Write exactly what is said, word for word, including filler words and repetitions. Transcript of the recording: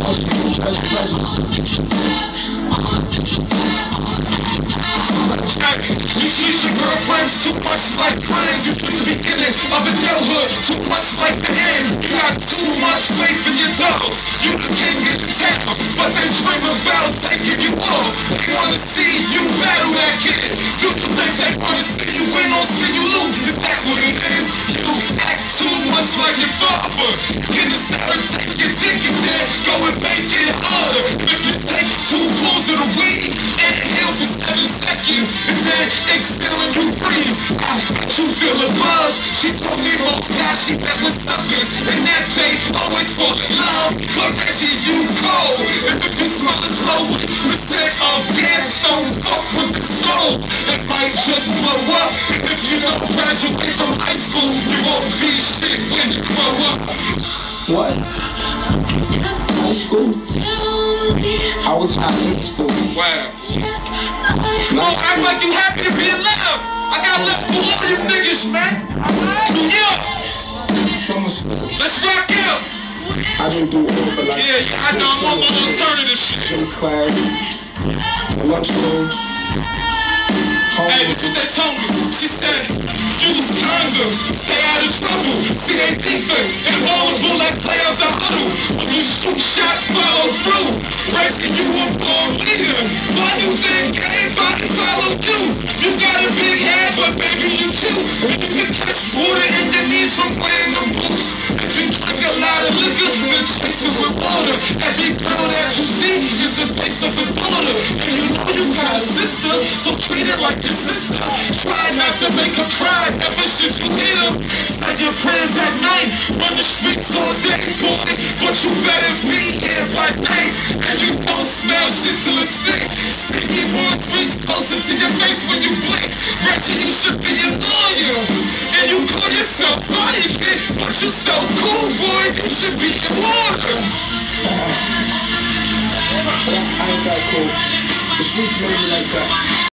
pleasure, pleasure, pleasure. You treat your girlfriends too much like friends. You treat the beginning of adulthood too much like the end. You got too much faith in your dogs. You the king of the town, but they dream about taking you off. They wanna see you battle that kid. Do you think they wanna see you win or see you lose? Is that what it is? You act too much like your father. Get a star and take your dick and then go and make it harder. If you take two pulls of the weed, inhale for seven seconds and then exhale and you breathe. I bet you feel a buzz. She told me most guys she met with suckers and that they always fall in love. But Reggie, you cold. And if you smell it slowly, percent of gas, don't fuck with the stove. It might just blow up. If you don't graduate from high school, you won't be shit when you grow up. What? High school? I was high in school. Wow. Oh, act like you happy to be alive. I got left for all you niggas, man. New York. Summer school. Let's rock out. I didn't do all, but like. Yeah, yeah, I know. I'm on alternative shit. Gym class, lunchroom. Hey, that's what they told me. She said, use condoms, stay out of trouble. See they defense, invulnerable like play out the huddle. When you shoot shots, follow through. Reggie, you a born leader. Why you think everybody follow you? You got a big head, but baby you cute. And you can catch water in your knees from playing them boots. If you drink a lot of liquor, then chase it with water. Every girl that you see is the face of a daughter. And you know you got a sister, so treat her like your sister. Try not to make her cry, ever should you hit her. Say your prayers at night, run the streets all day, boy. But you better be here by night. And you don't smell shit till it's thick. Sticky ones reach closer to your face when you blink. Reggie, you should be a lawyer. And you call yourself fire kid, but you so cool, boy. You should be in water. I ain't that cool. The streets made me like that.